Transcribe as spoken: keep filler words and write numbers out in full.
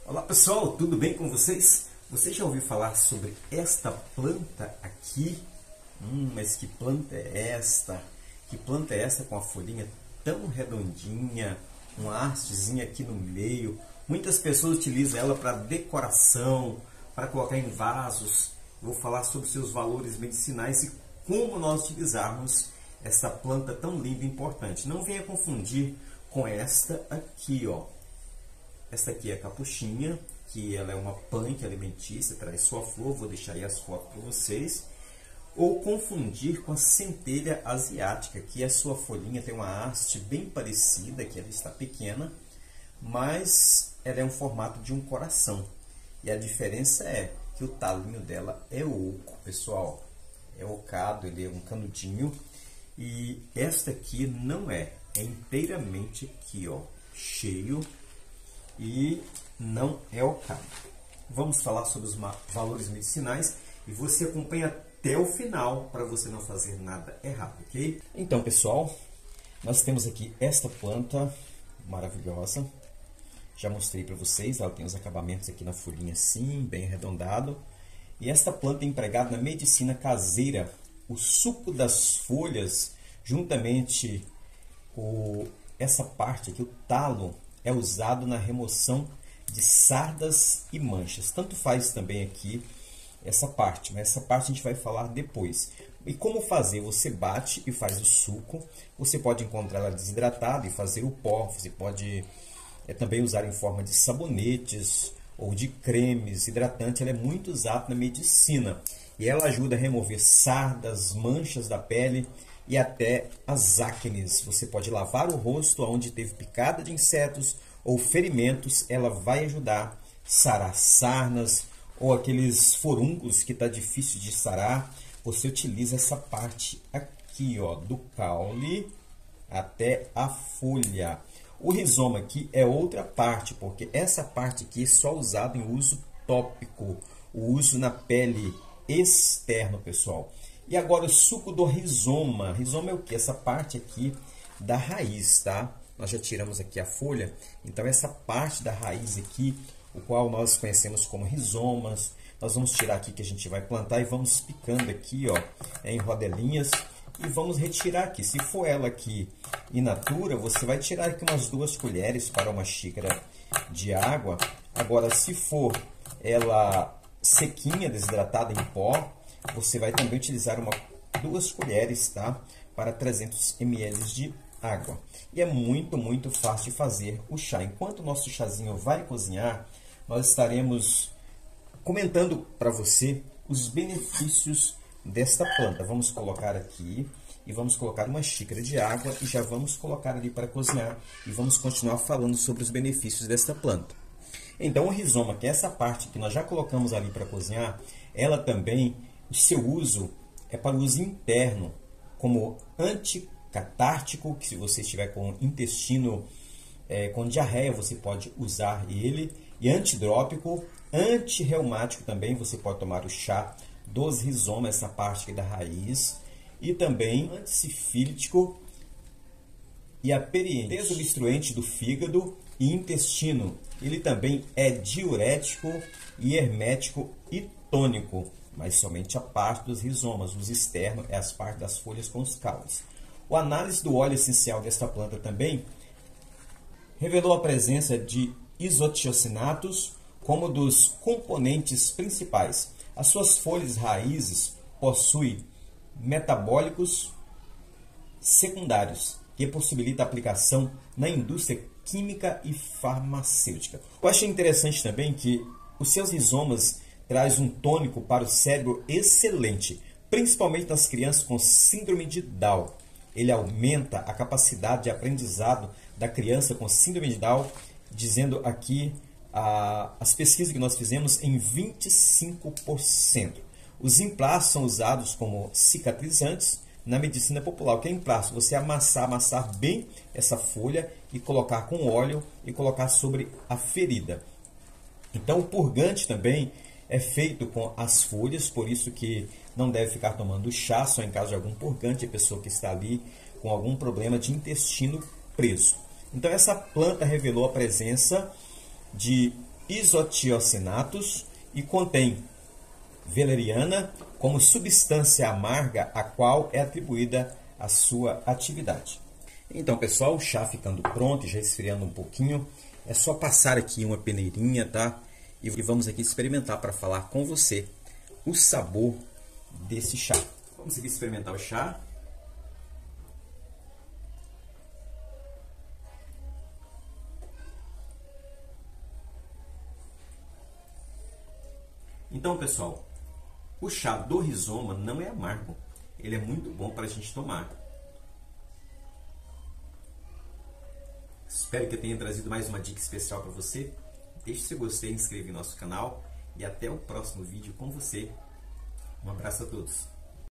Olá pessoal, tudo bem com vocês? Você já ouviu falar sobre esta planta aqui? Hum, mas que planta é esta? Que planta é esta com a folhinha tão redondinha, uma hastezinha aqui no meio? Muitas pessoas utilizam ela para decoração, para colocar em vasos. Vou falar sobre seus valores medicinais e como nós utilizarmos esta planta tão linda e importante. Não venha confundir com esta aqui, ó. Esta aqui é a capuchinha, que ela é uma planta alimentícia, traz sua flor, vou deixar aí as fotos para vocês. Ou confundir com a centelha asiática, que a sua folhinha tem uma haste bem parecida, que ela está pequena, mas ela é um formato de um coração. E a diferença é que o talinho dela é oco, pessoal. É ocado, ele é um canudinho. E esta aqui não é, é inteiramente aqui, ó, cheio. E não é ocado. Vamos falar sobre os valores medicinais e você acompanha até o final para você não fazer nada errado, ok? Então, pessoal, nós temos aqui esta planta maravilhosa. Já mostrei para vocês, ela tem os acabamentos aqui na folhinha assim, bem arredondado. E esta planta é empregada na medicina caseira. O suco das folhas, juntamente com essa parte aqui, o talo, é usado na remoção de sardas e manchas. Tanto faz também aqui essa parte, mas essa parte a gente vai falar depois. E como fazer? Você bate e faz o suco. Você pode encontrar ela desidratada e fazer o pó. Você pode é, também usar em forma de sabonetes ou de cremes hidratantes. Ela é muito usada na medicina. E ela ajuda a remover sardas, manchas da pele e até as acnes. Você pode lavar o rosto onde teve picada de insetos ou ferimentos. Ela vai ajudar a sarar sarnas ou aqueles forúnculos que está difícil de sarar. Você utiliza essa parte aqui, ó, do caule até a folha. O rizoma aqui é outra parte, porque essa parte aqui é só usada em uso tópico, o uso na pele externo, pessoal. E agora o suco do rizoma. Rizoma é o que? Essa parte aqui da raiz, tá? Nós já tiramos aqui a folha. Então essa parte da raiz aqui, o qual nós conhecemos como rizomas, nós vamos tirar aqui que a gente vai plantar e vamos picando aqui, ó, em rodelinhas e vamos retirar aqui. Se for ela aqui in natura, você vai tirar aqui umas duas colheres para uma xícara de água. Agora, se for ela sequinha, desidratada em pó, você vai também utilizar uma, duas colheres, tá? Para trezentos mililitros de água. E é muito, muito fácil de fazer o chá. Enquanto o nosso chazinho vai cozinhar, nós estaremos comentando para você os benefícios desta planta. Vamos colocar aqui e vamos colocar uma xícara de água e já vamos colocar ali para cozinhar e vamos continuar falando sobre os benefícios desta planta. Então o rizoma, que é essa parte que nós já colocamos ali para cozinhar, ela também, o seu uso é para o uso interno, como anticatártico, que se você estiver com intestino é, com diarreia, você pode usar ele, e antidrópico, antirreumático também, você pode tomar o chá dos rizomas, essa parte aqui da raiz, e também antissifílico e aperiente, desobstruente do fígado e intestino. Ele também é diurético e hermético e tônico, mas somente a parte dos rizomas, os externos, é as partes das folhas com os caules. O análise do óleo essencial desta planta também revelou a presença de isotiocinatos como dos componentes principais. As suas folhas e raízes possuem metabólicos secundários, que possibilita a aplicação na indústria química e farmacêutica. Eu achei interessante também que os seus rizomas traz um tônico para o cérebro excelente, principalmente nas crianças com síndrome de Down. Ele aumenta a capacidade de aprendizado da criança com síndrome de Down, dizendo aqui ah, as pesquisas que nós fizemos em vinte e cinco por cento. Os emplastros são usados como cicatrizantes na medicina popular. O que é emplastro? Você amassar, amassar bem essa folha e colocar com óleo e colocar sobre a ferida. Então o purgante também é feito com as folhas, por isso que não deve ficar tomando chá, só em caso de algum purgante, a pessoa que está ali com algum problema de intestino preso. Então essa planta revelou a presença de isotiocinatos e contém valeriana como substância amarga a qual é atribuída a sua atividade. Então, pessoal, o chá ficando pronto, já esfriando um pouquinho, é só passar aqui uma peneirinha, tá? E vamos aqui experimentar para falar com você o sabor desse chá. Vamos aqui experimentar o chá. Então, pessoal, o chá do rizoma não é amargo. Ele é muito bom para a gente tomar. Espero que eu tenha trazido mais uma dica especial para você. Deixe seu gostei, inscreva em nosso canal e até o próximo vídeo com você. Um abraço a todos.